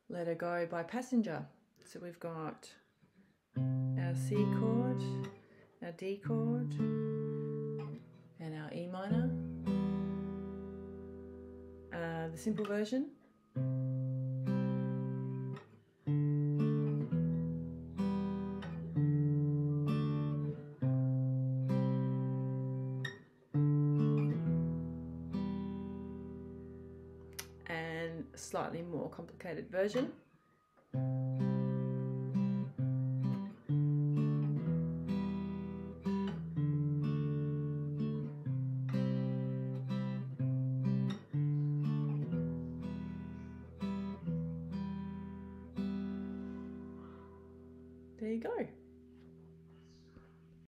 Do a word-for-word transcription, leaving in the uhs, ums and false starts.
Let Her Go by Passenger. So we've got our C chord, our D chord, and our E minor, uh, the simple version. And a slightly more complicated version. There you go.